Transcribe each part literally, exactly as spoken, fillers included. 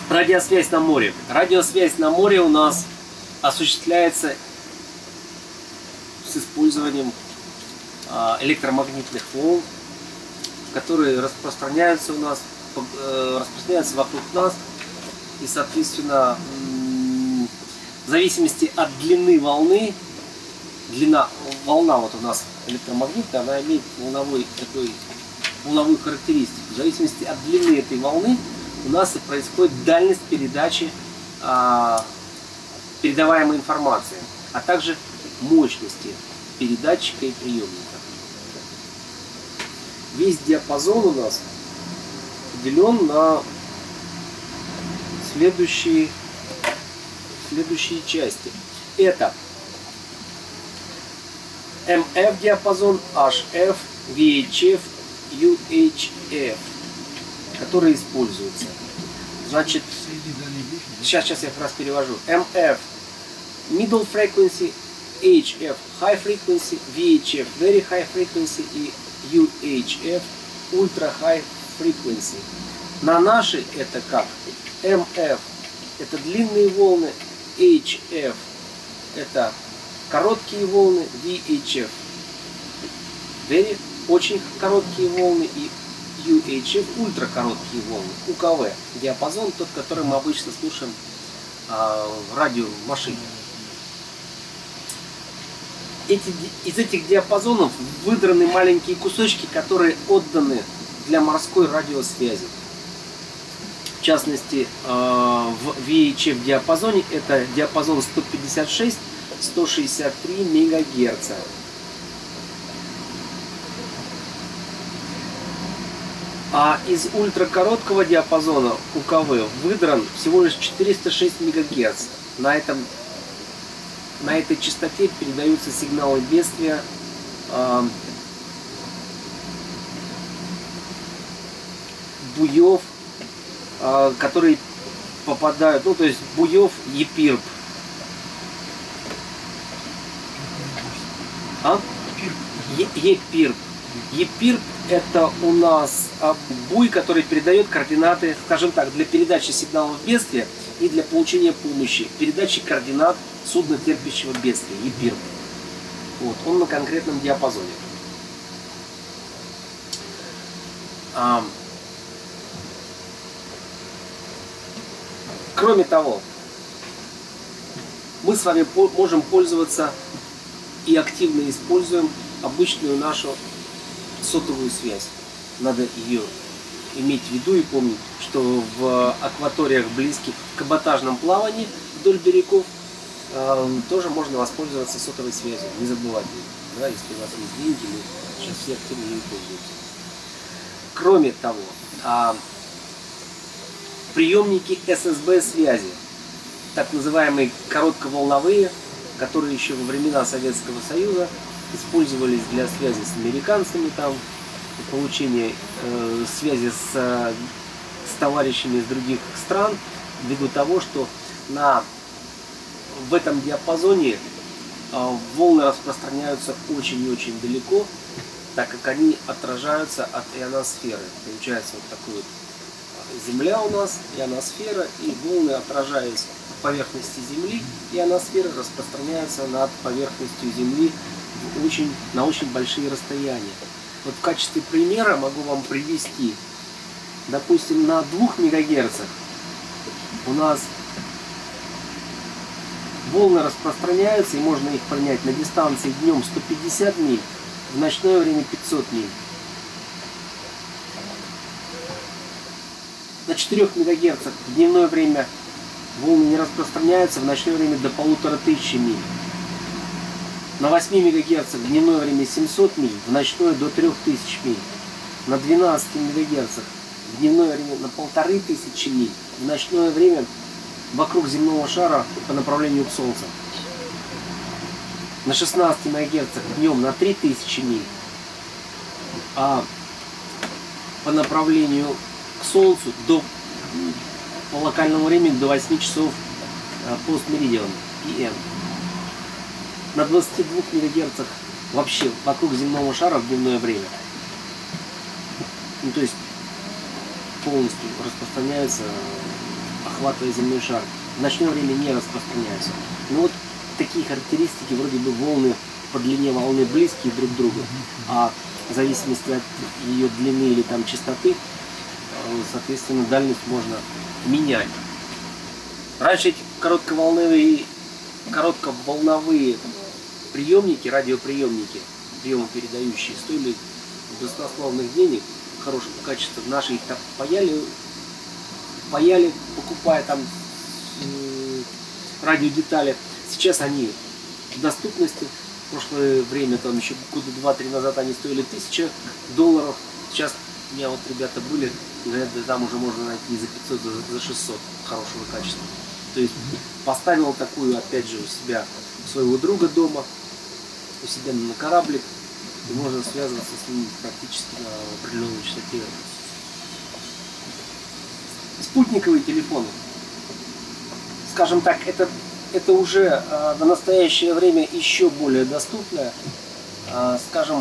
Радиосвязь на море. Радиосвязь на море у нас осуществляется с использованием электромагнитных волн, которые распространяются у нас, распространяются вокруг нас, и, соответственно, в зависимости от длины волны, длина волна вот у нас электромагнитная, она имеет волновой такой волновую характеристику. В зависимости от длины этой волны у нас и происходит дальность передачи а, передаваемой информации, а также мощности передатчика и приемника. Весь диапазон у нас поделен на следующие, следующие части. Это эм эф диапазон, эйч эф, ви эйч эф, ю эйч эф, которые используются. Значит, сейчас, сейчас я как раз перевожу. эм эф middle frequency, эйч эф high frequency, ви эйч эф very high frequency и ю эйч эф ultra high frequency. На наши это как? эм эф это длинные волны, эйч эф это короткие волны, ви эйч эф very очень короткие волны и ю эйч эф ультракороткие волны. у ка вэ диапазон, тот, который мы обычно слушаем а, в радио в машине. Эти, из этих диапазонов выдраны маленькие кусочки, которые отданы для морской радиосвязи. В частности, в ви эйч эф диапазоне это диапазон сто пятьдесят шесть — сто шестьдесят три мегагерца. А из ультракороткого диапазона у ка вэ выдран всего лишь четыреста шесть мегагерц. На этом На этой частоте передаются сигналы бедствия, э, буев, э, которые попадают, ну то есть буев епирб. А? Епирб. Епирб это у нас буй, который передает координаты, скажем так, для передачи сигналов бедствия и для получения помощи, передачи координат судна, терпящего бедствия, епирб. Вот, он на конкретном диапазоне. А, кроме того, мы с вами по можем пользоваться и активно используем обычную нашу сотовую связь. Надо ее иметь в виду и помнить, что в акваториях, близких к каботажному плаванию вдоль берегов, тоже можно воспользоваться сотовой связью, не забывайте, да, если у вас есть деньги, мы сейчас все активно ею пользуемся. Кроме того, приемники эс эс бэ связи, так называемые коротковолновые, которые еще во времена Советского Союза использовались для связи с американцами, там, получения э, связи с, с товарищами из других стран, ввиду того, что на в этом диапазоне э, волны распространяются очень и очень далеко, так как они отражаются от ионосферы. Получается вот такой вот Земля у нас, ионосфера, и волны, отражаясь от поверхности Земли, ионосферы распространяются над поверхностью Земли в очень, на очень большие расстояния. Вот в качестве примера могу вам привести, допустим, на двух мегагерцах у нас волны распространяются, и можно их понять на дистанции днем сто пятьдесят миль, в ночное время пятьсот миль. На четырёх мегагерцах в дневное время волны не распространяются, в ночное время до полутора тысячи миль. На восьми мегагерцах в дневное время семьсот миль, в ночное до трёх тысяч миль. На двенадцати мегагерцах в дневное время на полторы тысячи миль, в ночное время вокруг земного шара по направлению к Солнцу. На шестнадцати мегагерцах днем на три тысячи миль, а по направлению к Солнцу до, по локальному времени до восьми часов постмеридиан, пи эм. На двадцати двух мегагерцах вообще вокруг земного шара в дневное время. Ну, то есть полностью распространяется охватывая земной шар. В ночное время не распространяются. Но вот такие характеристики, вроде бы волны по длине волны близкие друг к другу, а в зависимости от ее длины или там частоты, соответственно, дальность можно менять. Раньше эти коротковолновые, коротковолновые приемники, радиоприемники, приемопередающие, стоили баснословных денег, хорошего качества. Наши их так паяли, паяли, покупая там э, радиодетали. Сейчас они в доступности. В прошлое время, там еще года два-три назад, они стоили тысячу долларов. Сейчас у меня вот ребята были, говорят, да там уже можно найти за пятьсот, за, за шестьсот хорошего качества. То есть поставил такую, опять же, у себя, у своего друга дома, у себя на кораблик, и можно связываться с ним практически на определенной частоте. Спутниковые телефоны, скажем так, это, это уже э, в настоящее время еще более доступное. Э, скажем,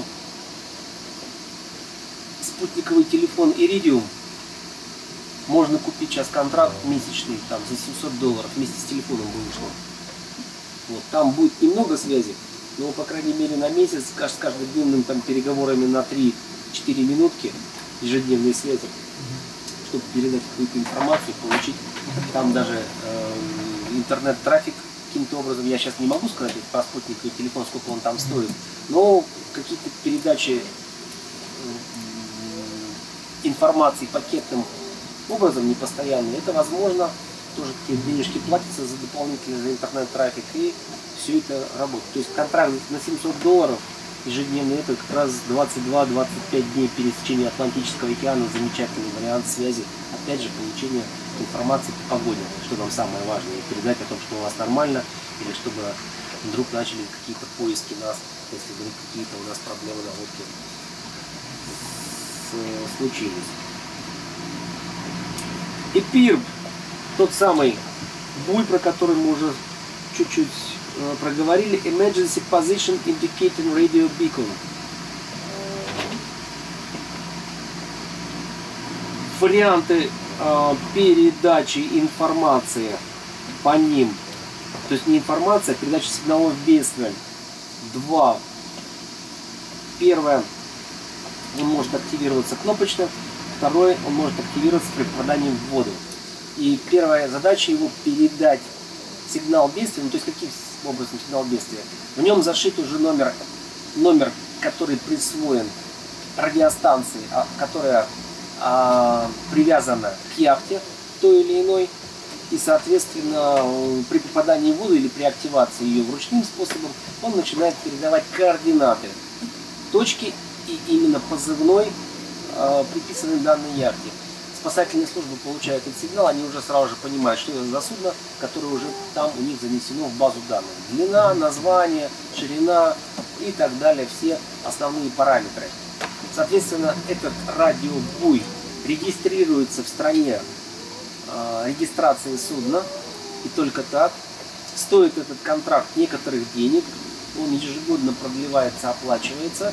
спутниковый телефон Iridium можно купить сейчас контракт месячный, там за семьсот долларов вместе с телефоном бы ушло. Вот, там будет немного связи, но по крайней мере на месяц с каждодневными там переговорами на три-четыре минутки ежедневной связи, чтобы передать какую-то информацию, получить там даже э, интернет-трафик каким-то образом. Я сейчас не могу сказать про спутниковый телефон, сколько он там стоит, но какие-то передачи э, информации пакетным образом непостоянные, это возможно, тоже какие денежки платятся за дополнительный за интернет-трафик, и все это работает. То есть контракт на семьсот долларов ежедневный, это как раз двадцать два-двадцать пять дней пересечения Атлантического океана, замечательный вариант связи, опять же, получение информации по погоде, что нам самое важное, и передать о том, что у вас нормально, или чтобы вдруг начали какие-то поиски нас, если вдруг какие-то у нас проблемы на лодке случились. Эпир, тот самый буй, про который мы уже чуть-чуть э, проговорили, Emergency Position Indicating Radio Beacon. Варианты э, передачи информации по ним, то есть не информация, а передача сигналов бедствия. Два. Первое, он может активироваться кнопочно. Второе, он может активироваться при попадании в воду. И первая задача его передать сигнал бедствия. Ну, то есть каким образом сигнал бедствия? В нем зашит уже номер, номер, который присвоен радиостанции, которая а, привязана к яхте той или иной. И, соответственно, при попадании в воду или при активации ее вручным способом, он начинает передавать координаты точки и именно позывной, приписанный данной яхте. Спасательные службы получают этот сигнал, они уже сразу же понимают, что это за судно, которое уже там у них занесено в базу данных. Длина, название, ширина и так далее, все основные параметры. Соответственно, этот радиобуй регистрируется в стране э, регистрации судна, и только так. Стоит этот контракт некоторых денег, он ежегодно продлевается, оплачивается.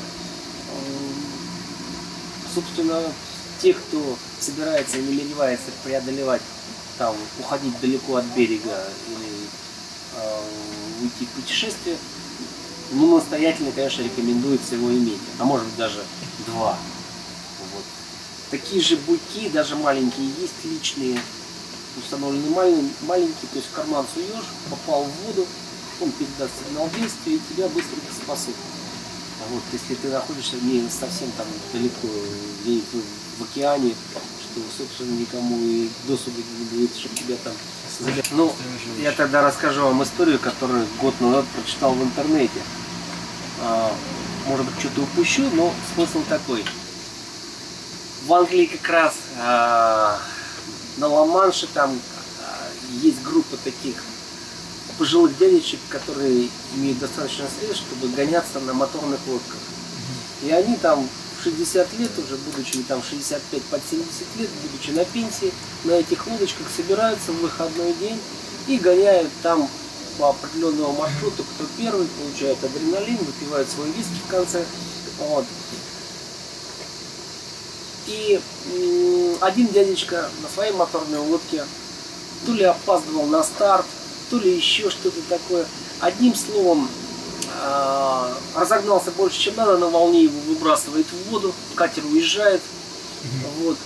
Собственно, те, кто собирается и намеревается преодолевать, там, уходить далеко от берега или э, уйти в путешествие, ну, настоятельно, конечно, рекомендуется его иметь, а может быть даже два. Вот. Такие же буйки, даже маленькие, есть личные, установлены маленькие, то есть в карман суешь, попал в воду, он передаст сигнал бедствия и тебя быстренько спасут. Вот, если ты находишься не совсем там далеко, где-нибудь в океане, что, собственно, никому и досуга не будет, чтобы тебя там забирать. Ну, я тогда расскажу вам историю, которую год назад прочитал в интернете. А, может быть, что-то упущу, но смысл такой. В Англии как раз а, на Ла-Манше там а, есть группа таких пожилых дядечек, которые имеют достаточно средств, чтобы гоняться на моторных лодках. И они там в шестьдесят лет, уже будучи там шестьдесят пять под семьдесят лет, будучи на пенсии, на этих лодочках собираются в выходной день и гоняют там по определенному маршруту, кто первый, получает адреналин, выпивает свой виски в конце. Вот. И один дядечка на своей моторной лодке то ли опаздывал на старт, то ли еще что-то такое. Одним словом, разогнался больше, чем надо, на волне его выбрасывает в воду, катер уезжает. Вот.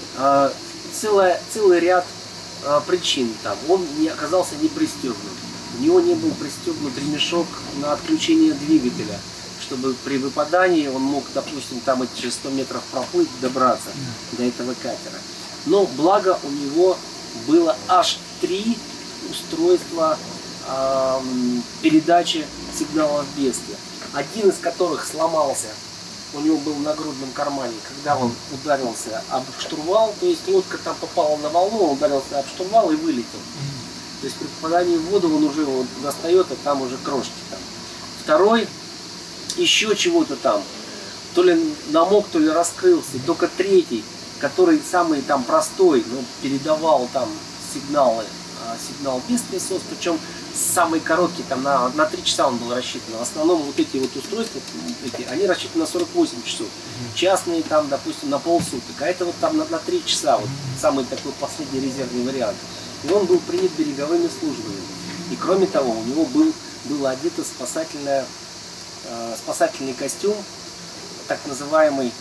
Целая, целый ряд причин там. Он не оказался не пристегнут. У него не был пристегнут ремешок на отключение двигателя, чтобы при выпадании он мог, допустим, там эти сто метров проплыть, добраться до этого катера. Но благо у него было аж три устройства э, передачи сигналов бедствия. Один из которых сломался, у него был в нагрудном кармане, когда он ударился об штурвал, то есть лодка там попала на волну, он ударился об штурвал и вылетел. То есть при попадании в воду он уже его достает, а там уже крошки там. Второй, еще чего-то там, то ли намок, то ли раскрылся. И только третий, который самый там простой, но передавал там сигналы, сигнал бедствия СОС, причем самый короткий, там на, на три часа он был рассчитан. В основном вот эти вот устройства, эти, они рассчитаны на сорок восемь часов. Частные там, допустим, на полсуток, а это вот там на, на три часа, вот самый такой последний резервный вариант. И он был принят береговыми службами. И кроме того, у него был, было одето спасательное, э, спасательный костюм, так называемый,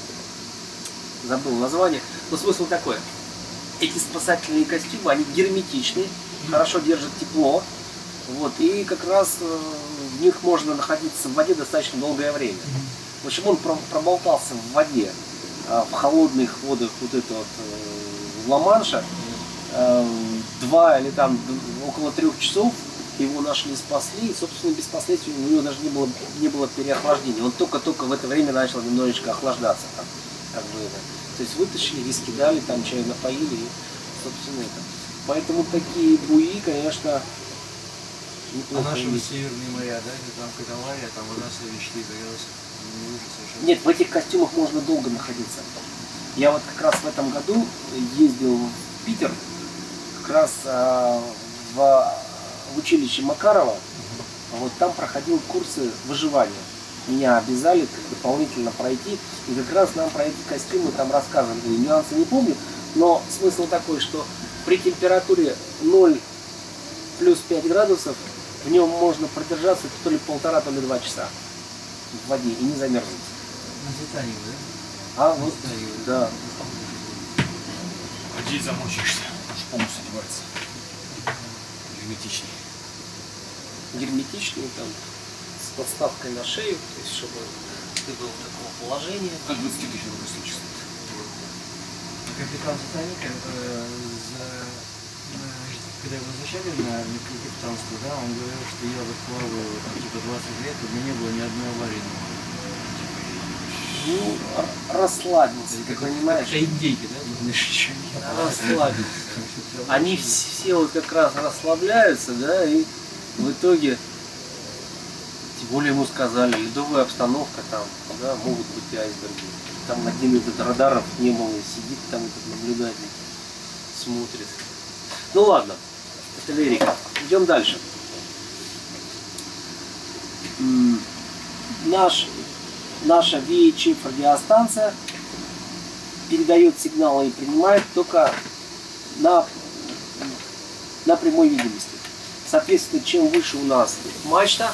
забыл название, но смысл такой. Эти спасательные костюмы, они герметичны, хорошо держат тепло, вот, и как раз э, в них можно находиться в воде достаточно долгое время. В общем, он проболтался в воде, э, в холодных водах вот это вот э, Ла-Манша, э, два или там около трех часов, его нашли, спасли, и, собственно, без последствий у него даже не было, не было переохлаждения. Он только-только в это время начал немножечко охлаждаться. Там, как бы, это. То есть вытащили, раскидали, там чай напоили, и, собственно, это. Поэтому такие буи, конечно, неплохо. А наши северные моря, да, где там каталария, там вода свечки загорелась, не выжить совершенно. Нет, в этих костюмах можно долго находиться. Я вот как раз в этом году ездил в Питер, как раз а, в, в училище Макарова, вот там проходил курсы выживания. Меня обязали как дополнительно пройти, и как раз нам про эти костюмы там рассказывали. Нюансы не помню, но смысл такой, что при температуре ноль плюс пять градусов в нем можно продержаться то ли полтора, то ли два часа в воде и не замерзнуть. На Титанике, да? А, вот, да. В воде замочишься, можешь полностью одеваться. Герметичней. Герметичный там, с подставкой на шею, то есть чтобы ты был в таком положении. От двадцати тысяч рублей случится. Капитан Титаника, э, за, э, когда его возвращали на капитанство, да, он говорил, что я вот плаваю там, типа двадцать лет, у меня не было ни одной аварии. Ну, расслабился, ты понимаешь? Это индейки, да? Расслабился. Они все вот как раз расслабляются, да, и в итоге, тем более ему сказали, ледовая обстановка там, да, могут быть и айсберги. Там один из радаров не было, сидит там этот наблюдатель, смотрит. Ну ладно, это лирика. Идем дальше. Наш, наша ви эйч эф радиостанция передает сигналы и принимает только на, на прямой видимости. Соответственно, чем выше у нас мачта,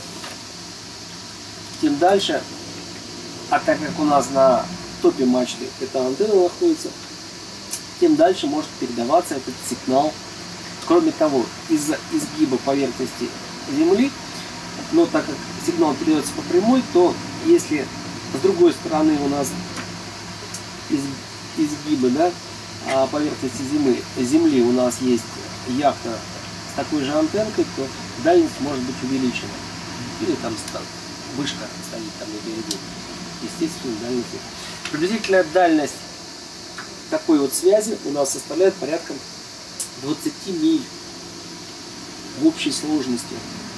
тем дальше, а так как у нас на топе мачты эта антенна находится, тем дальше может передаваться этот сигнал. Кроме того, из-за изгиба поверхности Земли, но так как сигнал передается по прямой, то если с другой стороны у нас из, изгибы, да, поверхности земли, земли у нас есть яхта с такой же антенкой, то дальность может быть увеличена. Или там вышка стоит там на берегу. Естественно, дальность. Приблизительная дальность такой вот связи у нас составляет порядка двадцати миль в общей сложности.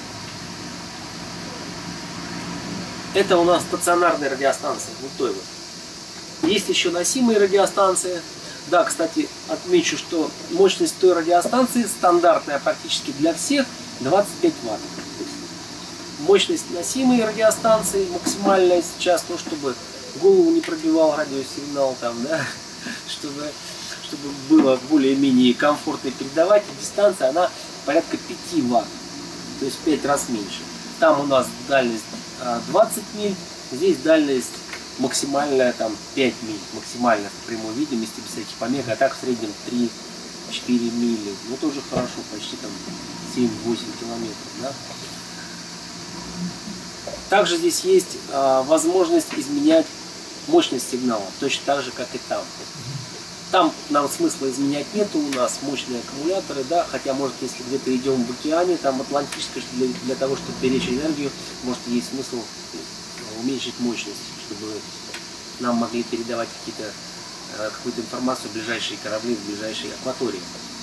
Это у нас стационарная радиостанция, вот той вот. Есть еще носимые радиостанции. Да, кстати, отмечу, что мощность той радиостанции стандартная практически для всех двадцать пять ватт. Мощность носимой радиостанции максимальная сейчас, ну, чтобы голову не пробивал радиосигнал там, да, чтобы, чтобы было более-менее комфортно передавать, дистанция, она порядка пяти ватт, то есть в пять раз меньше. Там у нас дальность двадцать миль, здесь дальность максимальная там пять миль, максимально в прямой видимости, без всяких помех, а так в среднем три-четыре мили, ну тоже хорошо, почти там семь-восемь километров, да? Также здесь есть а, возможность изменять мощность сигнала, точно так же, как и там. Там нам смысла изменять нету, у нас мощные аккумуляторы, да, хотя, может, если где-то идем в океане, там в Атлантической, для, для того, чтобы беречь энергию, может, есть смысл уменьшить мощность, чтобы нам могли передавать какие-то, какую-то информацию в ближайшие корабли, в ближайшие акватории.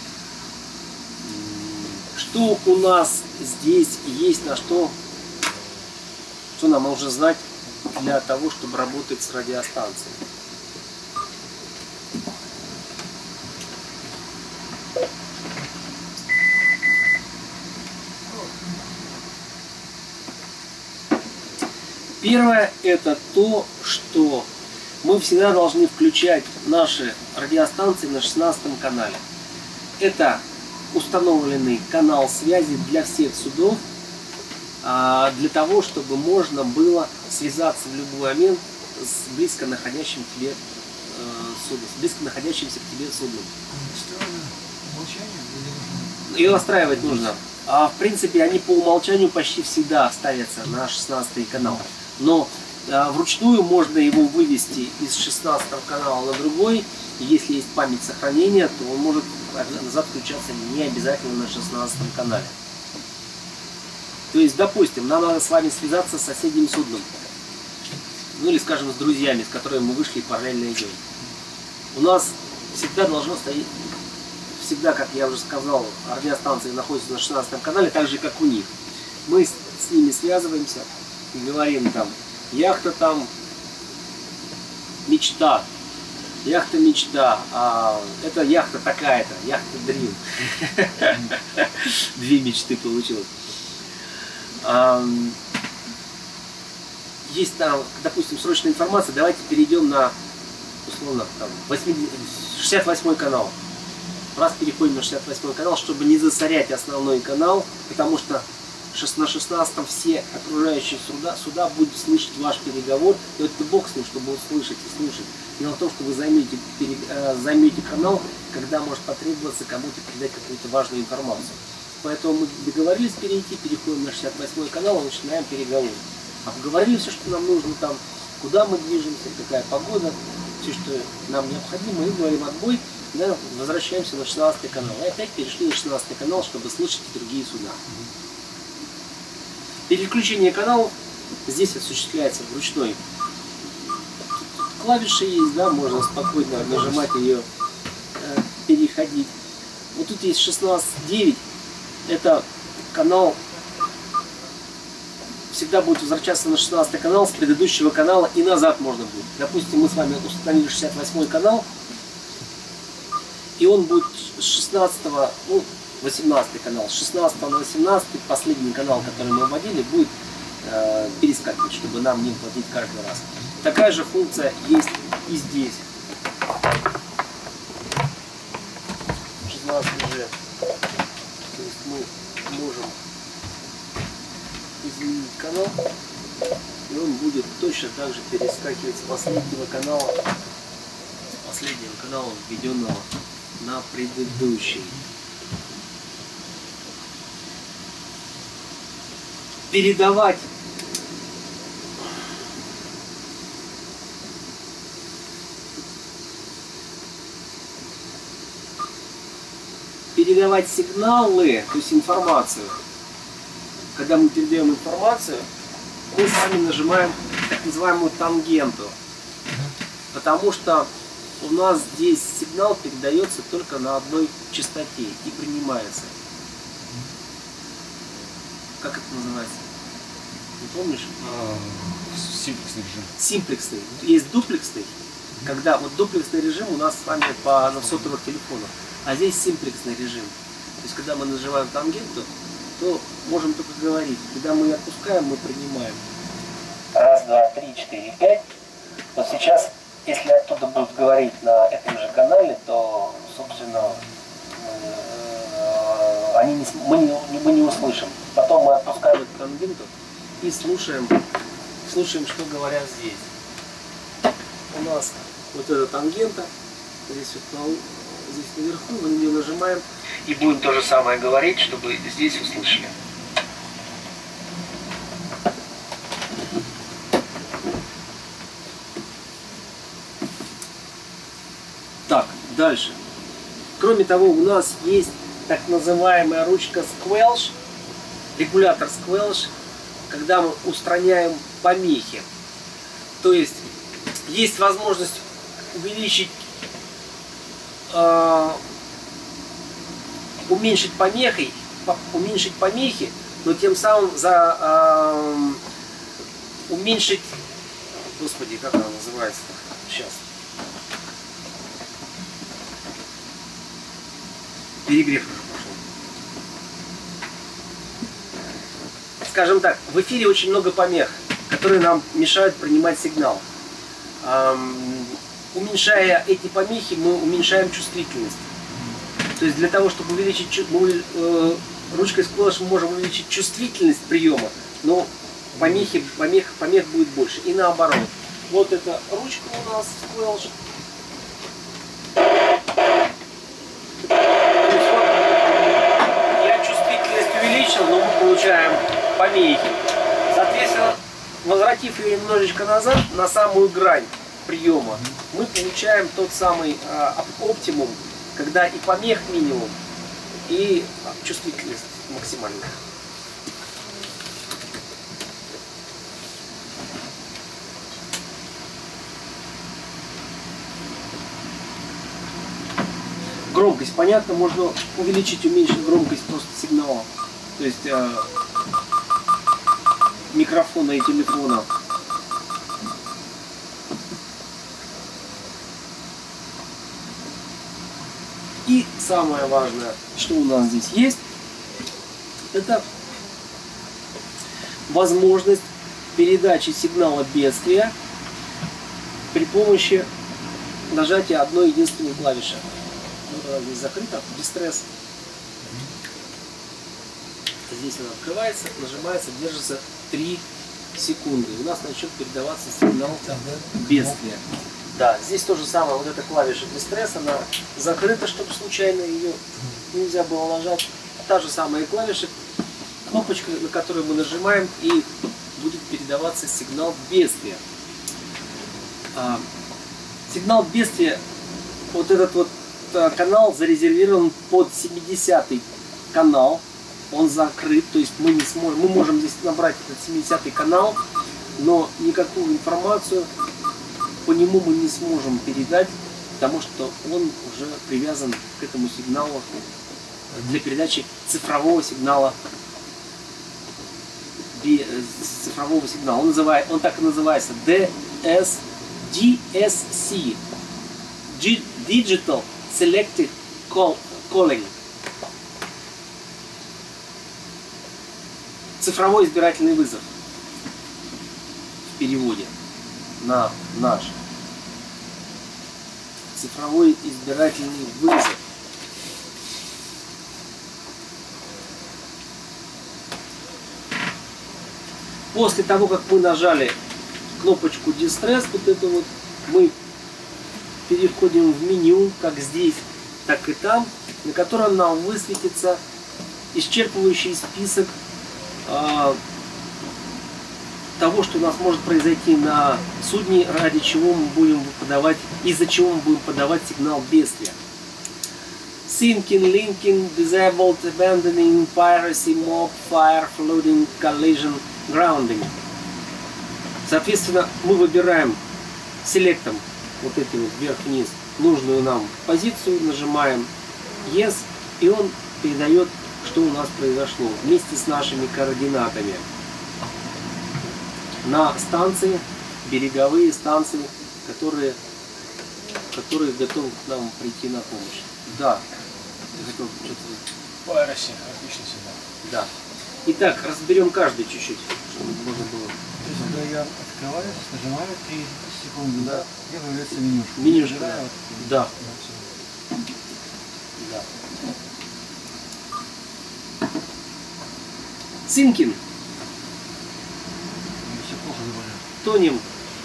Что у нас здесь есть, на что, что нам нужно знать для того, чтобы работать с радиостанцией? Первое – это то, что мы всегда должны включать наши радиостанции на шестнадцатом канале. Это установленный канал связи для всех судов, для того, чтобы можно было связаться в любой момент с близко находящим к тебе судном, с близко находящимся к тебе судном. Ее настраивать нужно. А в принципе они по умолчанию почти всегда ставятся на шестнадцатый канал. Но а, вручную можно его вывести из шестнадцатого канала на другой. И если есть память сохранения, то он может назад включаться не обязательно на шестнадцатом канале. То есть, допустим, нам надо с вами связаться с соседним судном. Ну или, скажем, с друзьями, с которыми мы вышли и параллельно идем. У нас всегда должно стоять, всегда, как я уже сказал, радиостанции находятся на шестнадцатом канале, так же, как у них. Мы с, с ними связываемся и говорим там, яхта там, мечта, яхта мечта, а это яхта такая-то, яхта Дрим. Две мечты получилось. Есть там, допустим, срочная информация, давайте перейдем на, условно, там, шестьдесят восьмой канал. Раз переходим на шестьдесят восьмой канал, чтобы не засорять основной канал, потому что на шестнадцатом все окружающие суда, суда будут слышать ваш переговор, и это бог с ним, чтобы услышать и слушать. Дело в том, что вы займете, пере, займете канал, когда может потребоваться кому-то передать какую-то важную информацию. Поэтому мы договорились перейти, переходим на шестьдесят восьмой канал и начинаем переговоры. Обговорили все, что нам нужно там, куда мы движемся, какая погода, все, что нам необходимо, и говорим отбой, да, возвращаемся на шестнадцатый канал. И опять перешли на шестнадцатый канал, чтобы слышать и другие суда. Переключение каналов здесь осуществляется вручной. Клавиши есть, да, можно спокойно нажимать ее, э, переходить. Вот тут есть шестнадцать девять, это канал, всегда будет возвращаться на шестнадцатый канал с предыдущего канала и назад можно будет. Допустим, мы с вами установили шестьдесят восьмой канал, и он будет с шестнадцатого, ну, восемнадцатый канал, с шестнадцатого на восемнадцатый, последний канал, который мы вводили, будет э, перескакивать, чтобы нам не платить каждый раз. Такая же функция есть и здесь. шестнадцатый же. То есть мы можем изменить канал, и он будет точно так же перескакивать с последнего канала, с последнего канала, введенного на предыдущий. Передавать передавать сигналы, то есть информацию. Когда мы передаем информацию, мы с вами нажимаем так называемую тангенту, потому что у нас здесь сигнал передается только на одной частоте и принимается. Как это называется? Не помнишь? Симплексный режим. Симплексный. Есть дуплексный, когда вот дуплексный режим у нас с вами по на сотовых телефонах, а здесь симплексный режим. То есть когда мы нажимаем тангенту, то можем только говорить. Когда мы отпускаем, мы принимаем. Раз, два, три, четыре, пять. Вот сейчас, если оттуда будут говорить на этом же канале, то сигнала. Они не, мы, не, мы не услышим. Потом мы отпускаем эту тангенту и слушаем, слушаем, что говорят здесь. У нас вот эта тангента, здесь вот на, здесь наверху, мы на нее нажимаем и будем то же самое говорить, чтобы здесь услышали. Так, дальше. Кроме того, у нас есть так называемая ручка Squelch, регулятор Squelch, когда мы устраняем помехи. То есть есть возможность увеличить, э, уменьшить помехи, уменьшить помехи, но тем самым за э, уменьшить, господи, как она называется-то? Сейчас. Перегрев уже пошел. Скажем так, в эфире очень много помех, которые нам мешают принимать сигнал. Эм, уменьшая эти помехи, мы уменьшаем чувствительность. То есть для того, чтобы увеличить, мы, э, ручкой Squelch мы можем увеличить чувствительность приема, но помехи, помех, помех будет больше. И наоборот. Вот эта ручка у нас Squelch. Но мы получаем помехи. Соответственно, возвратив ее немножечко назад, на самую грань приема, мы получаем тот самый а, оптимум, когда и помех минимум, и чувствительность максимальная. Громкость, понятно, можно увеличить, уменьшить громкость просто сигнала. То есть э, микрофона и телефона. И самое важное, что у нас здесь есть, это возможность передачи сигнала бедствия при помощи нажатия одной единственной клавиши. Вот она здесь закрыта, дистресс. Здесь она открывается, нажимается, держится три секунды. У нас начнет передаваться сигнал бедствия. Да, здесь то же самое, вот эта клавиша дистресс, она закрыта, чтобы случайно ее нельзя было нажать. Та же самая клавиша, кнопочка, на которую мы нажимаем, и будет передаваться сигнал бедствия. А, сигнал бедствия, вот этот вот а, канал зарезервирован под семидесятый канал. Он закрыт, то есть мы не сможем, мы можем здесь набрать этот семидесятый канал, но никакую информацию по нему мы не сможем передать, потому что он уже привязан к этому сигналу для передачи цифрового сигнала. Цифрового сигнала. Он, называет, он так и называется ди эс си, Digital Selective Calling. Цифровой избирательный вызов в переводе на наш. Цифровой избирательный вызов. После того, как мы нажали кнопочку Distress, вот это вот, мы переходим в меню, как здесь, так и там, на котором нам высветится исчерпывающий список того, что у нас может произойти на судне, ради чего мы будем подавать, из-за чего мы будем подавать сигнал бедствия. Sinking, linking, disabled, abandoning, piracy, mob, fire, flooding, collision, grounding. Соответственно, мы выбираем селектом вот эти вот вверх-вниз нужную нам позицию, нажимаем Yes, и он передает, что у нас произошло вместе с нашими координатами на станции, береговые станции, которые, которые готовы к нам прийти на помощь. Да. Piracy, отлично сигнал. Да. Итак, разберем каждый чуть-чуть, чтобы можно было. То есть, когда я открываю, нажимаю три секунды, да, и появляется менюшка. Менюшка, да. Да. Sinking. Все плохо говорят. Тонем.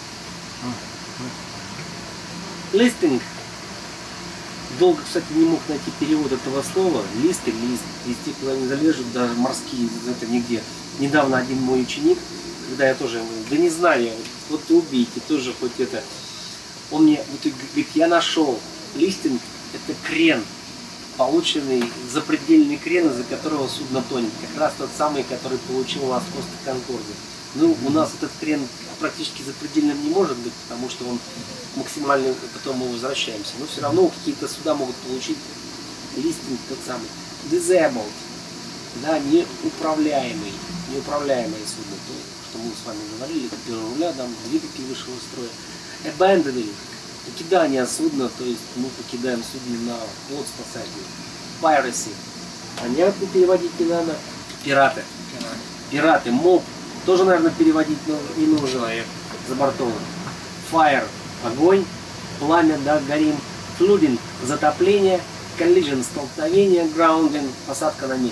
Listing. Долго, кстати, не мог найти перевод этого слова. Лист или лист. Листы куда не залежут, даже морские, это нигде. Недавно один мой ученик, когда я тоже, да не знаю, вот, вот убейте, тоже хоть это. Он мне вот, говорит, я нашел. Листинг это крен, полученный, запредельный крен, из-за которого судно тонет. Как раз тот самый, который получил у нас в Коста Конкорде. Ну, у нас этот крен практически запредельным не может быть, потому что он максимально, потом мы возвращаемся. Но все равно какие-то суда могут получить листинг тот самый. Disabled, да, неуправляемый, неуправляемое судно, то, что мы с вами говорили, это первого руля, там двигатель вышел из строя. Abandoning, покидание судна, то есть мы покидаем судно на плот спасателей. Piracy, понятно, переводить не надо. Пираты, пираты, моб, тоже, наверное, переводить не нужно, за бортом. Fire, огонь, пламя, да, горим. Flooding, затопление. Collision, столкновение. Grounding, посадка на мель.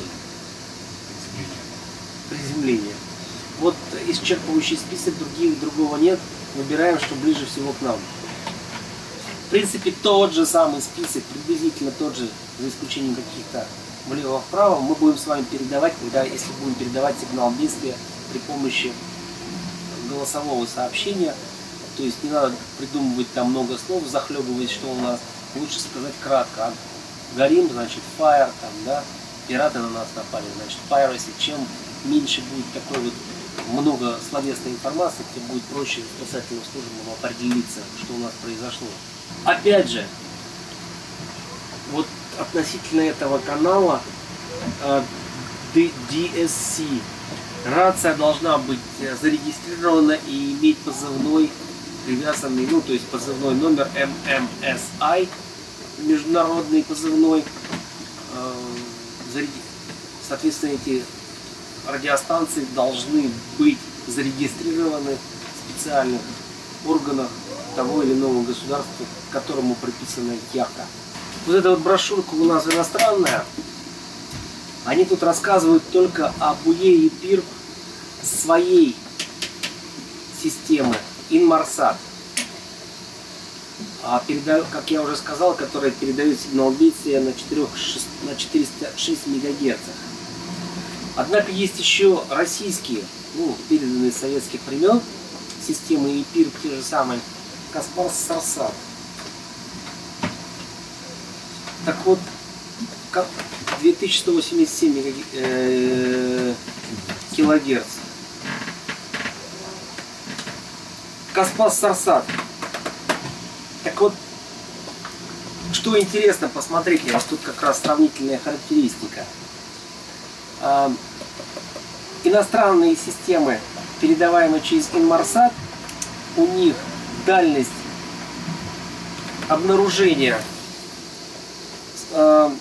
Приземление. Вот исчерпывающий список, других, другого нет. Выбираем, что ближе всего к нам. В принципе, тот же самый список, приблизительно тот же, за исключением каких-то влево-вправо, мы будем с вами передавать, когда, если будем передавать сигнал бедствия при помощи голосового сообщения. То есть не надо придумывать там много слов, захлебывать, что у нас. Лучше сказать кратко. Горим, значит, fire, там, да, пираты на нас напали, значит, piracy. Чем меньше будет такой вот много словесной информации, тем будет проще спасательным службам определиться, что у нас произошло. Опять же, вот относительно этого канала ди эс си, рация должна быть зарегистрирована и иметь позывной привязанный, ну, то есть позывной номер эм эм эс ай, международный позывной. Соответственно, эти радиостанции должны быть зарегистрированы в специальных органах того или иного государства, к которому приписана яхта. Вот эта вот брошюрка у нас иностранная. Они тут рассказывают только об УЕ и ПИР своей системы Inmarsat. А передаю, как я уже сказал, которая передает сигнал бедствия на, на четыреста шесть мегагерц. Однако есть еще российские, ну, переданные с советских времен системы и ПИР, те же самые, Каспар-Сарсат. Так вот, как две тысячи сто восемьдесят семь килогерц. Каспар-Сарсат. Так вот, что интересно, посмотрите, вот тут как раз сравнительная характеристика. А, иностранные системы, передаваемые через Inmarsat, у них дальность обнаружения, а,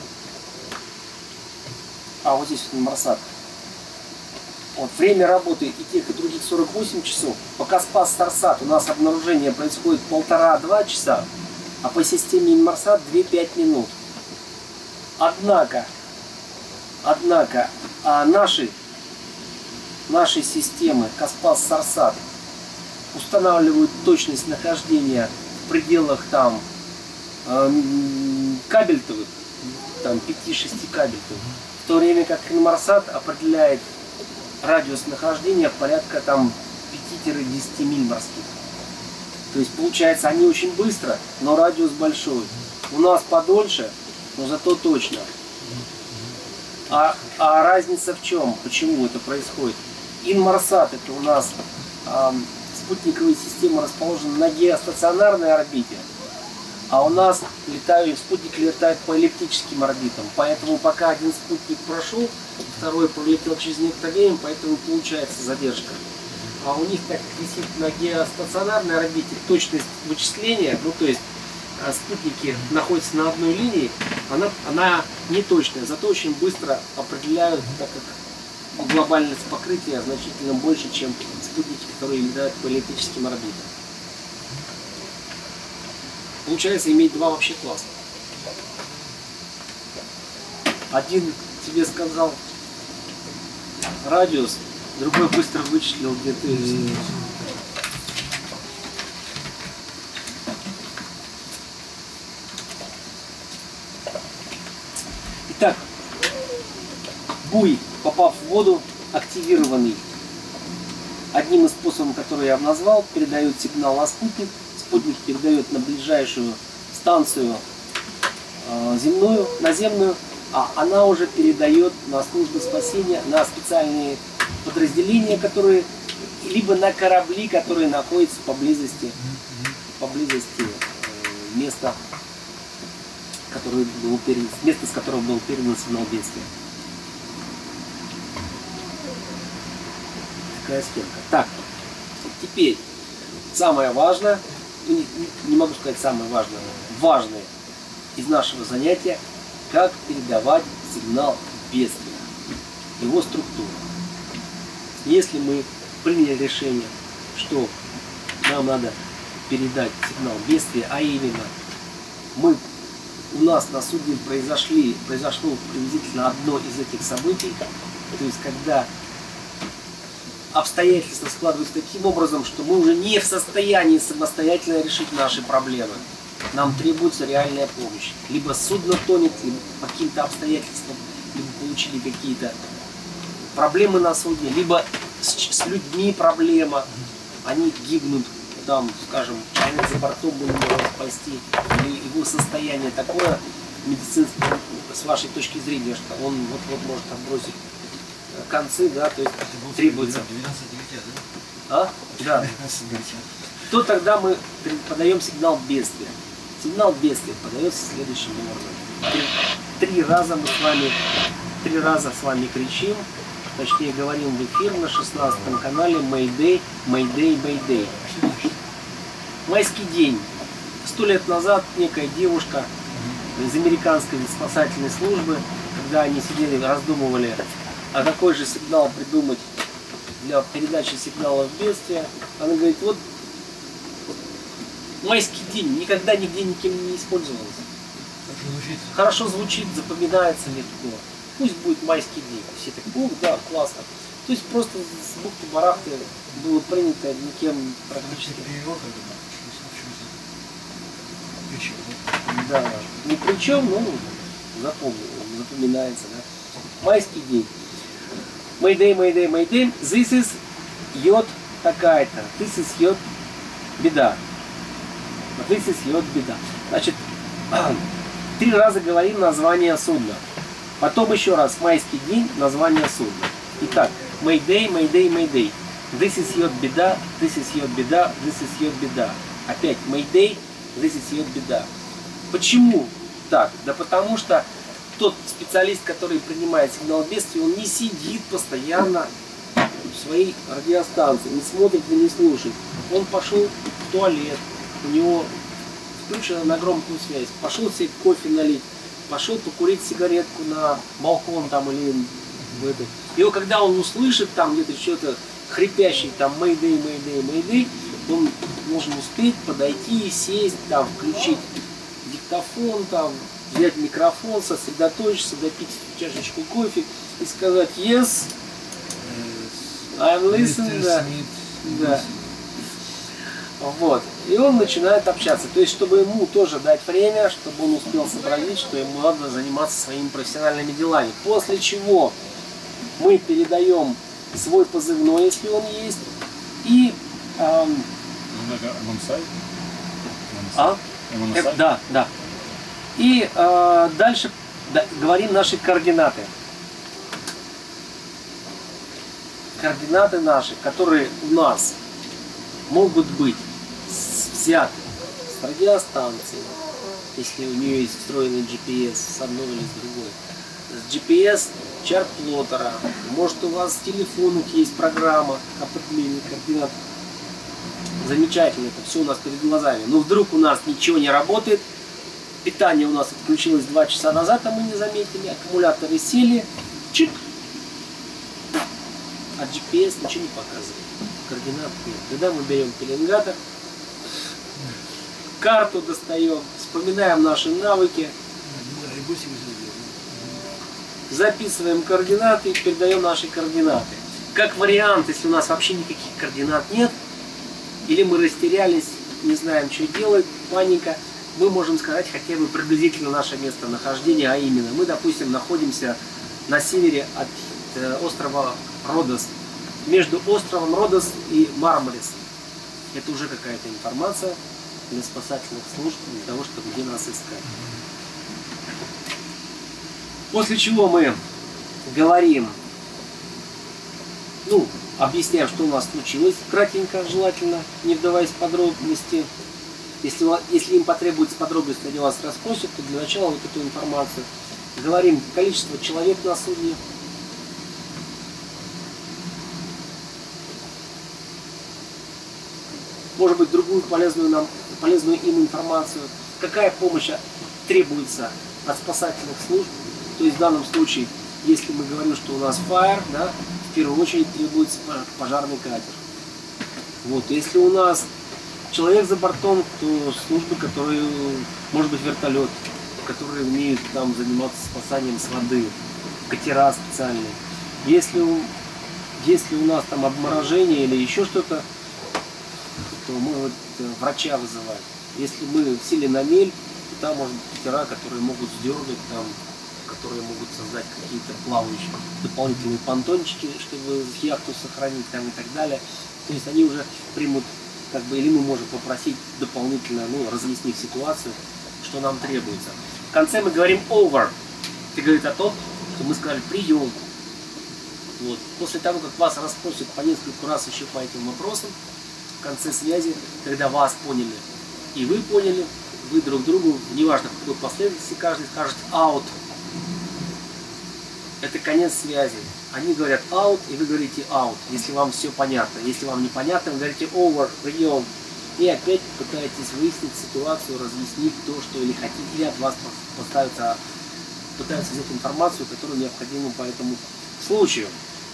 а вот здесь Inmarsat, вот, время работы и тех, и других сорок восемь часов. По Каспар-Сарсат у нас обнаружение происходит полтора-два часа, а по системе Inmarsat две-пять минут. Однако, однако а наши, наши системы Каспар-Сарсат устанавливают точность нахождения в пределах там э, кабельтовых, там пяти-шести кабельтовых, в то время как Inmarsat определяет радиус нахождения порядка там пяти-десяти миль морских. То есть получается, они очень быстро, но радиус большой. У нас подольше, но зато точно. А, а разница в чем? Почему это происходит? Inmarsat — это у нас э, спутниковые системы расположены на геостационарной орбите, а у нас летают, спутники летают по эллиптическим орбитам. Поэтому пока один спутник прошел, второй пролетел через некоторое время, поэтому получается задержка. А у них так висит на геостационарной орбите точность вычисления, ну то есть спутники находятся на одной линии, она, она не точная, зато очень быстро определяют, так как глобальность покрытия значительно больше, чем спутники, которые летают по эллиптическим орбитам. Получается иметь два вообще класса. Один тебе сказал радиус, другой быстро вычислил, где ты. Итак, буй, попав в воду, активированный одним из способов, который я назвал, передает сигнал на спутник. Спутник передает на ближайшую станцию э, земную, наземную, а она уже передает на службу спасения, на специальные подразделения, которые либо на корабли, которые находятся поблизости, поблизости э, места, который был передан, место, с которого был передан сигнал бедствия. Такая схемка. Так, теперь самое важное, не, не могу сказать самое важное, важное из нашего занятия, как передавать сигнал бедствия, его структура. Если мы приняли решение, что нам надо передать сигнал бедствия, а именно мы у нас на судне произошли, произошло приблизительно одно из этих событий, то есть когда обстоятельства складываются таким образом, что мы уже не в состоянии самостоятельно решить наши проблемы. Нам требуется реальная помощь. Либо судно тонет, либо по каким-то обстоятельствам, либо получили какие-то проблемы на судне, либо с, с людьми проблема, они гибнут, там, скажем, человек за бортом мы не можем спасти, или его состояние такое медицинское, с вашей точки зрения, что он вот-вот может отбросить концы, да, то есть требуется. двенадцать девять, А? Да. То тогда мы подаем сигнал бедствия. Сигнал бедствия подается следующим образом. Три, три раза мы с вами, три раза с вами кричим, точнее говорим в эфир на шестнадцатом канале Mayday, Mayday, Mayday. Майский день. Сто лет назад некая девушка из американской спасательной службы, когда они сидели, раздумывали, а какой же сигнал придумать для передачи сигналов бедствия, она говорит, вот майский день никогда нигде никем не использовался. Хорошо звучит, запоминается легко. Пусть будет майский день. Все так, ух, да, классно. То есть просто с бухты-барахты было принято никем практически. Да, ни при чем, ну, запомнил, запоминается, да. Майский день. Mayday, Mayday, Mayday. This is йод такая-то. This is йод беда. This is йод беда. Значит, три раза говорим название судна. Потом еще раз майский день, название судна. Итак, Mayday, Mayday, Mayday. This is йод беда, this is йод беда, this is йод беда. Опять Mayday, this is йод беда. Почему так? Да потому что тот специалист, который принимает сигнал бедствия, он не сидит постоянно в своей радиостанции, не смотрит и не слушает. Он пошел в туалет, у него включена на громкую связь, пошел себе кофе налить, пошел покурить сигаретку на балкон там или в это. И вот когда он услышит там где-то что-то хрипящий там Mayday, Mayday, Mayday, он должен успеть подойти, сесть, там, включить диктофон, там, взять микрофон, сосредоточиться, допить чашечку кофе и сказать yes, I'm listening, да. Да. Вот. И он начинает общаться. То есть, чтобы ему тоже дать время, чтобы он успел сообразить, что ему надо заниматься своими профессиональными делами. После чего мы передаем свой позывной, если он есть, и... Эм, а? Э, да, да. И э, дальше да, говорим наши координаты. Координаты наши, которые у нас могут быть взяты с радиостанции, если у нее есть встроенный джи пи эс с одной или с другой, с джи пи эс чарт-плоттера, может у вас в телефонах есть программа определения координат. Замечательно, это все у нас перед глазами. Но вдруг у нас ничего не работает, питание у нас отключилось два часа назад, а мы не заметили, аккумуляторы сели, чик, а джи пи эс ничего не показывает, координат нет. Тогда мы берем пеленгатор, карту достаем, вспоминаем наши навыки, записываем координаты и передаем наши координаты. Как вариант, если у нас вообще никаких координат нет, или мы растерялись, не знаем, что делать, паника, мы можем сказать хотя бы приблизительно наше местонахождение, а именно, мы, допустим, находимся на севере от э, острова Родос, между островом Родос и Мармарис. Это уже какая-то информация для спасательных служб, для того, чтобы где нас искать. После чего мы говорим, ну, объясняем, что у нас случилось, кратенько, желательно, не вдаваясь в подробности. Если, если им потребуется подробности, они вас расспросят, то для начала вот эту информацию. Говорим количество человек на судне. Может быть, другую полезную, нам, полезную им информацию. Какая помощь требуется от спасательных служб. То есть в данном случае, если мы говорим, что у нас fire, да, в первую очередь требуется пожарный катер. Вот, если у нас человек за бортом, то службы, которые, может быть, вертолет, которые умеют там заниматься спасанием с воды, катера специальные. Если у, если у нас там обморожение или еще что-то, то мы вот врача вызываем. Если мы сели на мель, то там может быть катера, которые могут сдергать, там, которые могут создать какие-то плавающие дополнительные понтончики, чтобы яхту сохранить там и так далее. То есть они уже примут, как бы, или мы можем попросить дополнительно, ну, разъяснив ситуацию, что нам требуется. В конце мы говорим over. Это говорит о том, что мы сказали прием. Вот. После того, как вас расспросят по нескольку раз еще по этим вопросам, в конце связи, когда вас поняли и вы поняли, вы друг другу, неважно в какой последовательности, каждый скажет out. Это конец связи. Они говорят out, и вы говорите out, если вам все понятно. Если вам непонятно, вы говорите over, прием. И опять пытаетесь выяснить ситуацию, разъяснить то, что или хотите, или от вас пытаются, пытаются взять информацию, которую необходима по этому случаю.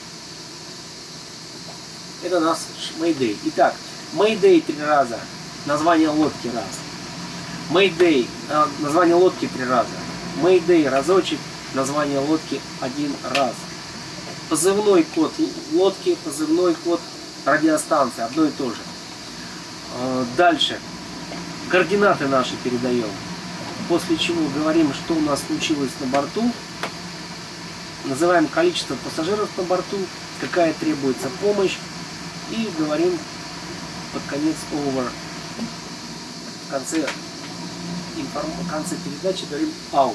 Это наш Mayday. Итак, Mayday три раза, название лодки раз. Mayday, название лодки три раза. Mayday разочек, название лодки один раз. Позывной код лодки, позывной код радиостанции, одно и то же. Дальше. Координаты наши передаем. После чего говорим, что у нас случилось на борту. Называем количество пассажиров на борту, какая требуется помощь. И говорим под конец over. В конце, информ... в конце передачи говорим out.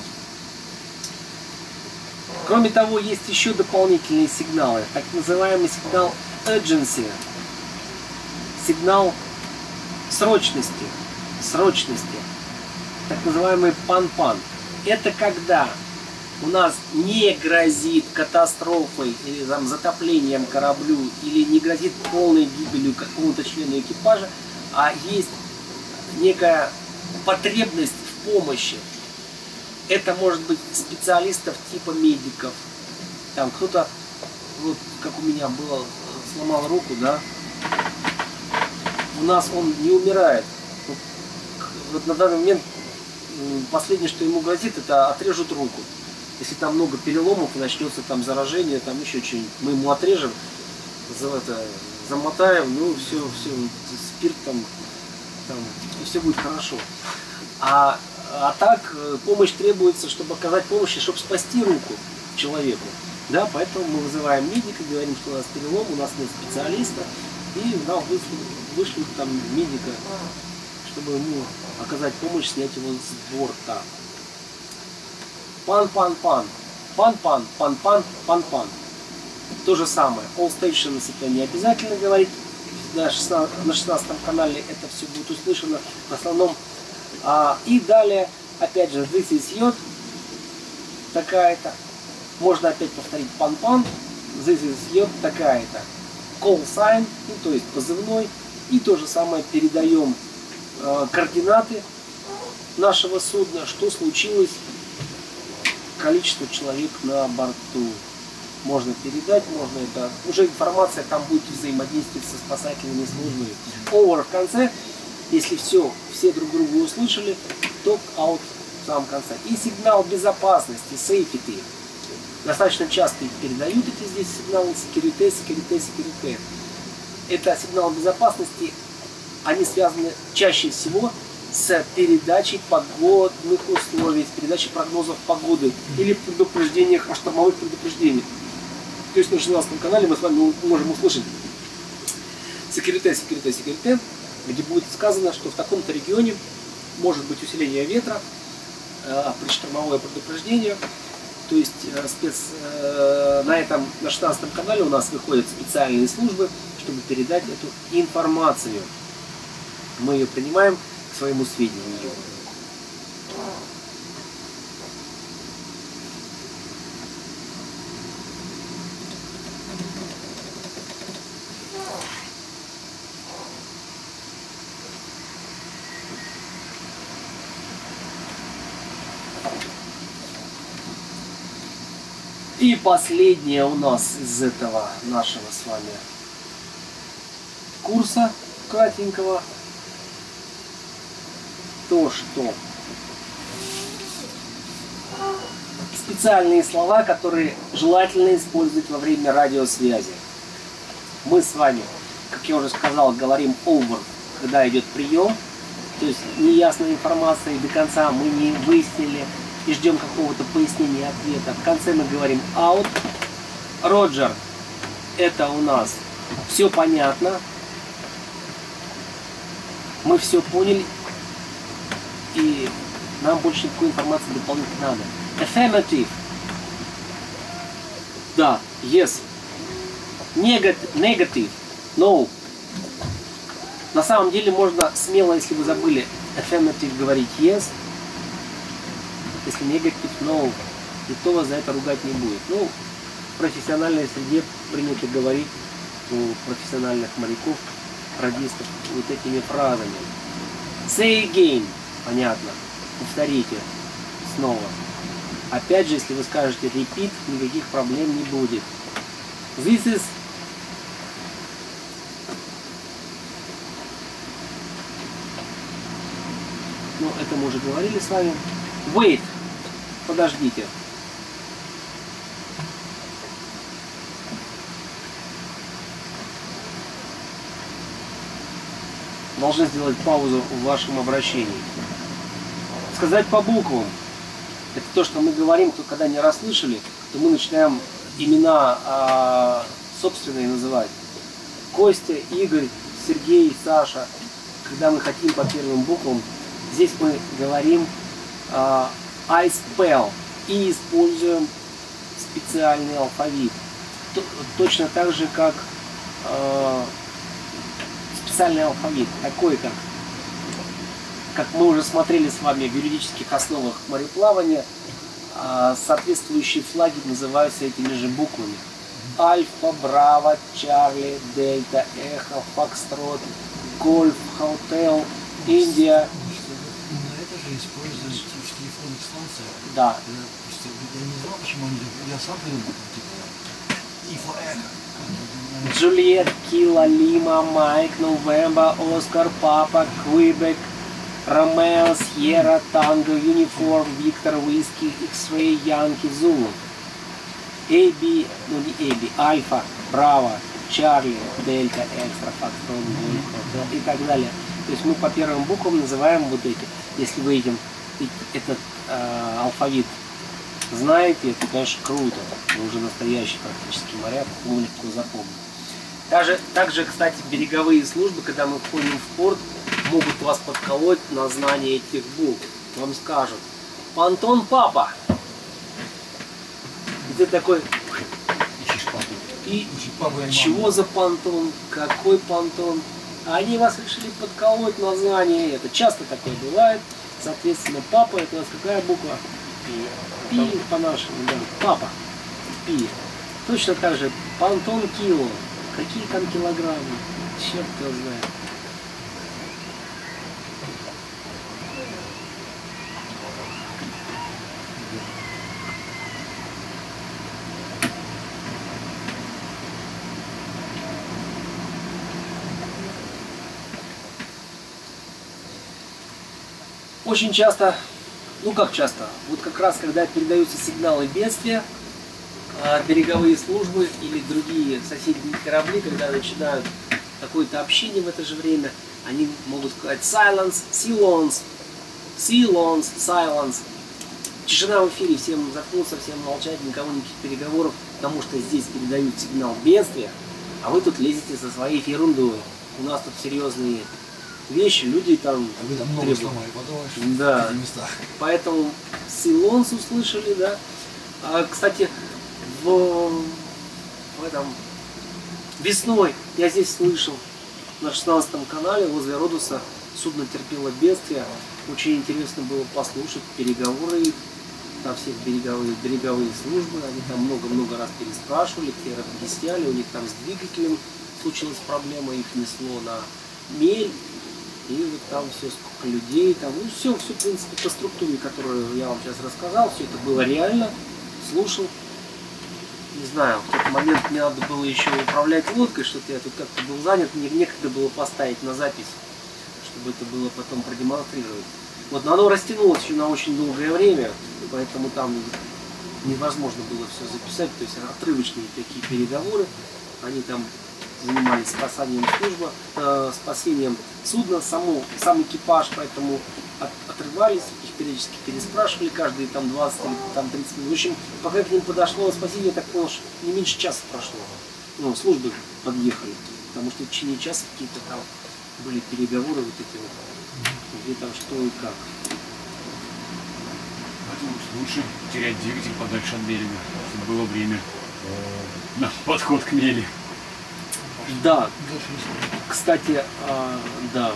Кроме того, есть еще дополнительные сигналы. Так называемый сигнал urgency. Сигнал срочности. Срочности. Так называемый пан-пан. Это когда у нас не грозит катастрофой или там, затоплением кораблю, или не грозит полной гибелью какому-то члену экипажа, а есть некая потребность в помощи. Это может быть специалистов типа медиков. Там кто-то, вот как у меня было, сломал руку, да. У нас он не умирает. Вот, вот на данный момент последнее, что ему грозит, это отрежут руку. Если там много переломов, начнется там заражение, там еще что-нибудь, мы ему отрежем, за это, замотаем, ну все, все, спирт там, там, и все будет хорошо. А, а так помощь требуется, чтобы оказать помощь, чтобы спасти руку человеку. Да, поэтому мы вызываем медика, говорим, что у нас перелом, у нас нет специалиста, и нам вышлют, вышлют там медика, чтобы ему оказать помощь, снять его с борта. Пан-пан-пан. Пан-пан, пан-пан, пан-пан. То же самое. All stations это не обязательно говорить. На шестнадцатом канале это все будет услышано. В основном. А, и далее, опять же, this is yacht. Такая-то. Можно опять повторить пан-пан. This is yacht. Такая-то. Call sign. Ну, то есть позывной. И то же самое передаем э, координаты нашего судна. Что случилось. Количество человек на борту можно передать, можно это, уже информация там будет взаимодействовать со спасательными службами. Over в конце, если все, все друг друга услышали, то out в самом конце. И сигнал безопасности, safety. достаточно часто передают эти здесь сигналы секьюрите, секьюрите, секьюрите. Это сигналы безопасности, они связаны чаще всего с передачей погодных условий, с передачей прогнозов погоды или предупреждениях о штормовых предупреждениях. То есть на шестнадцатом канале мы с вами можем услышать секьюрите, секьюрите, секьюрите, где будет сказано, что в таком-то регионе может быть усиление ветра, э, предштормовое предупреждение. То есть э, спец, э, на этом, на шестнадцатом канале у нас выходят специальные службы, чтобы передать эту информацию. Мы ее принимаем к своему сведению. И последнее у нас из этого нашего с вами курса кратенького, то, что специальные слова, которые желательно использовать во время радиосвязи. Мы с вами, как я уже сказал, говорим over, когда идет прием, то есть неясная информация, и до конца мы не выяснили и ждем какого-то пояснения ответа. В конце мы говорим out. Роджер, это у нас все понятно, мы все поняли, и нам больше никакой информации дополнительно надо. Affirmative. Да, yes. Negative. No. На самом деле можно смело, если вы забыли, affirmative говорить yes. Если негатив, no, никто вас за это ругать не будет. Ну, в профессиональной среде принято говорить у профессиональных моряков, радистов вот этими фразами. Say again, понятно, повторите снова. Опять же, если вы скажете repeat, никаких проблем не будет. This is ну, это мы уже говорили с вами. Wait. Подождите. Должны сделать паузу в вашем обращении. Сказать по буквам. Это то, что мы говорим, то когда не расслышали, то мы начинаем имена а, собственные называть. Костя, Игорь, Сергей, Саша. Когда мы хотим по первым буквам, здесь мы говорим а, I spell и используем специальный алфавит. Точно так же, как э, специальный алфавит, такой как, как мы уже смотрели с вами в юридических основах мореплавания, э, соответствующие флаги называются этими же буквами. Альфа, Браво, Чарли, Дельта, Эхо, Фокстрот, Гольф, Хотел, Индия. Используют в телефонных станциях. Да. Я не знал, почему они... Я сам придумал. Типа... Эхо. Джульет, Кила, Лима, Майк, Новембер, Оскар, Папа, Квебек, Ромео, Сьерра, Танго, Юниформ, Виктор, Уиски, X-Ray, Янки, Зулу. эй би, ну не эй би, Альфа, Браво, Чарли, Дельта, Экстра, Фокстрот, Гольф, и так далее. То есть мы по первым буквам называем вот эти. Если вы этим, этот э, алфавит знаете, это, конечно, круто. Вы уже настоящий практически моряк, его легко запомнить. Также, также, кстати, береговые службы, когда мы входим в порт, могут вас подколоть на знание этих букв. Вам скажут: понтон папа. И ты такой: и чего за понтон? Какой понтон? Они вас решили подколоть на знание. Это часто такое бывает. Соответственно, папа, это у нас какая буква? Пи. Пи по-нашему, да. Папа. Пи. Точно так же понтон кило. Какие там килограммы? Черт его знает. Очень часто, ну как часто, вот как раз когда передаются сигналы бедствия, а, береговые службы или другие соседние корабли, когда начинают какое-то общение в это же время, они могут сказать silence, silence, silence, silence. Тишина в эфире, всем заткнуться, всем молчать, никого никаких переговоров, потому что здесь передают сигнал бедствия, а вы тут лезете со своей ерундой. У нас тут серьезные вещи, люди там А вы там много требуют. сломали, потом Да. в этих местах. Поэтому Силонс услышали, да. А, кстати, в, в этом весной я здесь слышал на шестнадцатом канале возле Родоса судно терпело бедствие. Очень интересно было послушать переговоры их, там всех береговые, береговые службы. Они там много-много раз переспрашивали, те объясняли, у них там с двигателем случилась проблема, их несло на мель. И вот там все, сколько людей, там, ну все, все, в принципе, по структуре, которую я вам сейчас рассказал, все это было реально, слушал. Не знаю, в тот момент мне надо было еще управлять лодкой, что-то я тут как-то был занят, мне некогда было поставить на запись, чтобы это было потом продемонстрировать. Вот, но оно растянулось еще на очень долгое время, поэтому там невозможно было все записать, то есть отрывочные такие переговоры, они там занимались спасением службы, э, спасением судна, само, сам экипаж, поэтому от, отрывались, их периодически переспрашивали, каждые там двадцать или там тридцать минут. В общем, пока к ним подошло спасение, я так понял, что не меньше часа прошло. Ну, службы подъехали, потому что в течение часа какие-то там были переговоры вот эти вот, где там что и как. Поэтому лучше терять двигатель подальше от берега, чтобы было время на подход к мели. Да, кстати, а, да,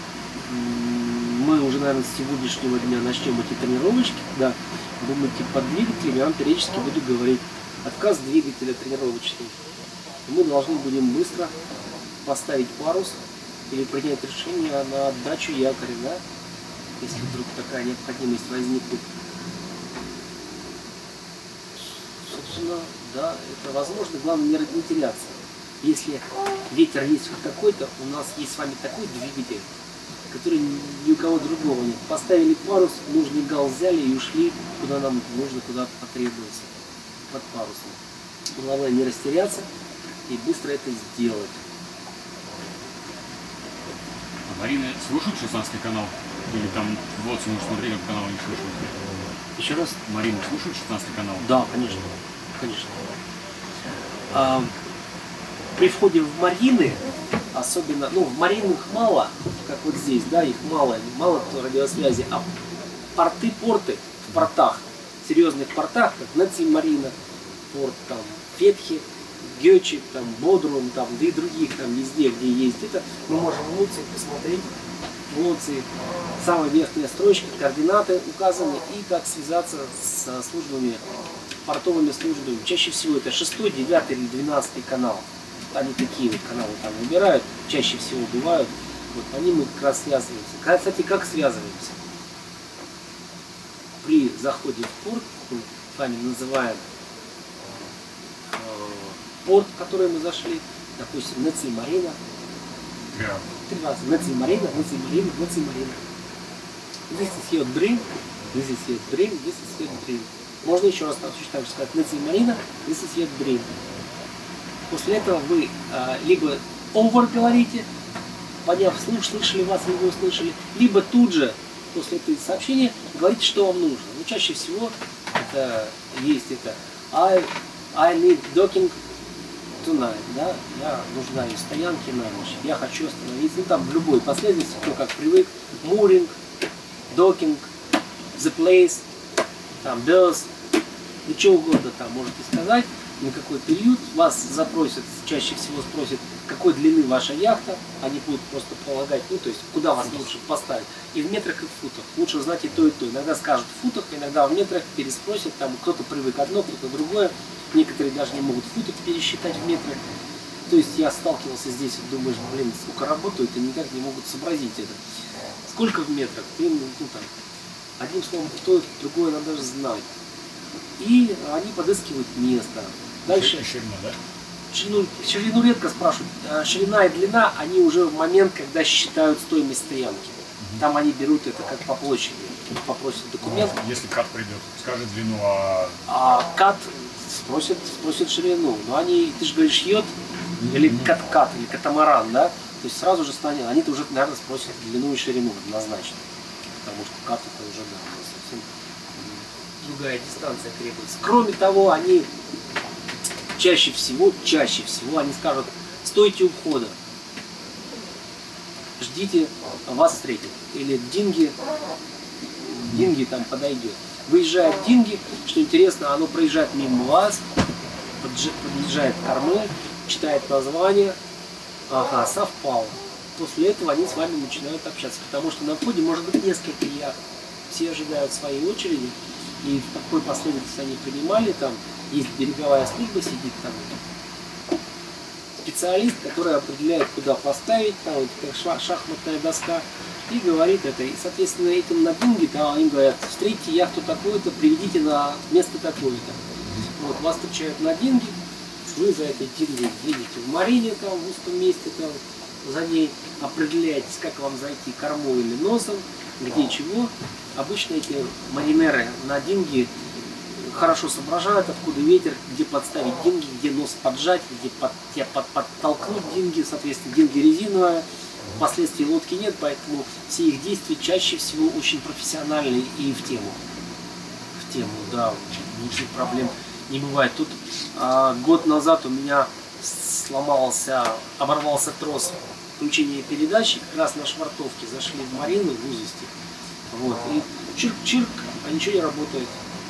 мы уже, наверное, с сегодняшнего дня начнем эти тренировочки, да, думайте под двигателем, я вам периодически буду говорить отказ двигателя тренировочный. Мы должны будем быстро поставить парус или принять решение на отдачу якоря, да, если вдруг такая необходимость возникнет. Собственно, да, это возможно, главное не, не теряться. Если ветер есть хоть какой-то, у нас есть с вами такой двигатель, который ни у кого другого нет. Поставили парус, нужный гал взяли и ушли, куда нам нужно, куда потребуется, под парусом. Главное не растеряться и быстро это сделать. А Марина слушает шестнадцатый канал? Или там вот мы смотрели, как канал не слушают? Еще раз? Марина слушает шестнадцатый канал? Да, конечно. Конечно. А, при входе в марины, особенно, ну, в маринах мало, как вот здесь, да, их мало, мало радиосвязи, а порты, порты в портах, серьезных портах, как Наци-Марина, порт там Фетхи, Гёчи, там Бодрум, там, да и других там везде, где есть это, мы можем в Луции посмотреть, в Луции самая верхняя строчка, координаты указаны и как связаться с службами, портовыми службами. Чаще всего это шестой, девятый или двенадцатый канал. Они такие вот каналы там выбирают, чаще всего бывают. Вот по ним мы как раз связываемся. Кстати, как связываемся? При заходе в порт, мы с вами называем э, порт, в который мы зашли, допустим, Наци-Марина. Yeah. Три раза. Наци-Марина, Наци-Марина, Наци-Марина. This is your dream, this is your dream, this is your dream. Можно еще раз точно так же сказать, Наци-Марина, this is your dream. После этого вы а, либо over говорите, поняв, слуш, слышали вас, либо услышали, либо тут же после этого сообщения говорите, что вам нужно. Ну, чаще всего это есть это I, I need docking tonight, да, я нуждаюсь в стоянке на ночь, я хочу остановиться, ну там в любой последовательности, кто как привык, mooring, docking, the place, там berth, и что угодно там можете сказать. На какой период вас запросят, чаще всего спросят, какой длины ваша яхта, они будут просто полагать, ну то есть куда вас лучше поставить, и в метрах, и в футах, лучше знать и то, и то, иногда скажут в футах, иногда в метрах, переспросят, там кто-то привык одно, кто-то другое, некоторые даже не могут в футах пересчитать в метрах, то есть я сталкивался здесь, думаешь, блин, сколько работают, и никак не могут сообразить это, сколько в метрах, ты, ну там, одним словом, то, другое надо даже знать, и они подыскивают место. Дальше Ширина, да? ширину, ширину редко спрашивают. Ширина и длина, они уже в момент, когда считают стоимость стоянки. Угу. Там они берут это как по площади. Попросят документ. Если кат придет, скажет длину, а... А кат Спросят, спросят ширину. Но они, ты же говоришь, йод или каткат, или катамаран, да? То есть сразу же станет, они-то уже, наверное, спросят длину и ширину однозначно. Потому что кат это уже, да, совсем другая дистанция требуется. Кроме того, они чаще всего, чаще всего, они скажут, стойте у входа, ждите, вас встретят. Или динги, динги там подойдет. Выезжает динги, что интересно, оно проезжает мимо вас, подъезжает к корме, читает название, ага, совпало. После этого они с вами начинают общаться, потому что на входе может быть несколько яхт. Все ожидают своей очереди, и в такой последовательности они принимали, там есть береговая служба, сидит там специалист, который определяет, куда поставить, там вот как шахматная доска, и говорит это. И, соответственно, этим на динге, там они говорят, встретите яхту такую-то, приведите на место такое-то. Вот, вас встречают на динге, вы за этой дингой едете в марине, там, в узком месте, там, за ней определяетесь, как вам зайти кормой или носом, где чего. Обычно эти маринеры на динге хорошо соображают, откуда ветер, где подставить динги, где нос поджать, где под, где под, подтолкнуть динги, соответственно, динги резиновая, впоследствии лодки нет, поэтому все их действия чаще всего очень профессиональные и в тему. В тему, да, никаких проблем не бывает. Тут а, год назад у меня сломался, оборвался трос включения передачи, как раз на швартовке зашли в марину, в узости, вот, и чирк-чирк, а ничего не работает.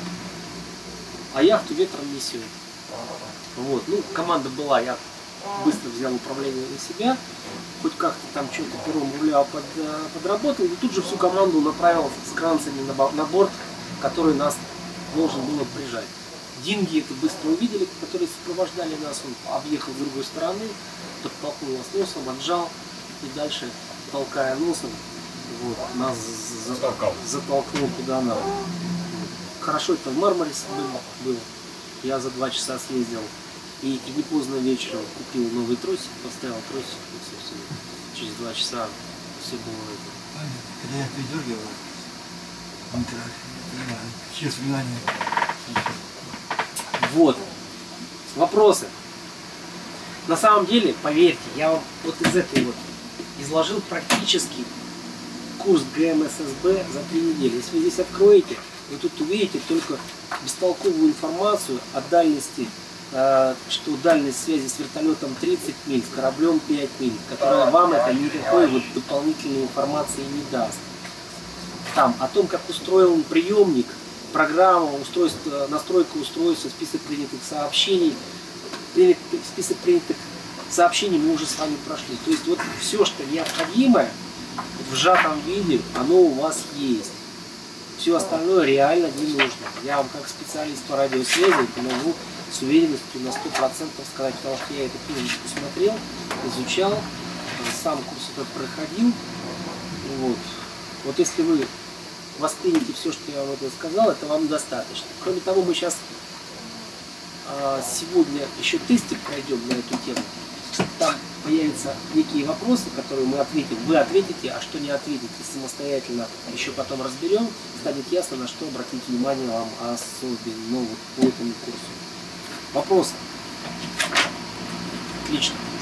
А яхту ветром несет. Вот. Ну, команда была, я быстро взял управление на себя, хоть как-то там что-то пером руля под, подработал, и тут же всю команду направил с кранцами на, на борт, который нас должен был прижать. Динги это быстро увидели, которые сопровождали нас, он объехал с другой стороны, подтолкнул нас носом, отжал, и дальше, толкая носом, вот, нас затолкал, затолкнул куда надо. Хорошо, это в Мармарисе было, было. Я за два часа съездил и, и не поздно вечером купил новый тросик, поставил тросик, и, собственно, через два часа все было это. Когда я придергивал, через внимание. Вот. Вопросы. На самом деле, поверьте, я вам вот из этой вот изложил практически курс ГМССБ за три недели. Если вы здесь откроете, вы тут увидите только бестолковую информацию о дальности, э, что дальность связи с вертолетом тридцать миль, с кораблем пять миль, которая вам это никакой вот дополнительной информации не даст. Там о том, как устроен приемник, программа, устройство, настройка устройства, список принятых сообщений, список принятых сообщений мы уже с вами прошли. То есть вот все, что необходимое в сжатом виде, оно у вас есть. Все остальное реально не нужно. Я вам как специалист по радиосвязи могу с уверенностью на сто процентов сказать, потому что я эту книжечку смотрел, изучал, сам курс этот проходил. Вот. Вот если вы воспримете все, что я вам это сказал, это вам достаточно. Кроме того, мы сейчас сегодня еще тестик пройдем на эту тему. Там появятся некие вопросы, которые мы ответим. Вы ответите, а что не ответите, самостоятельно еще потом разберем. Станет ясно, на что обратить внимание вам особенно вот по этому курсу. Вопросы? Отлично.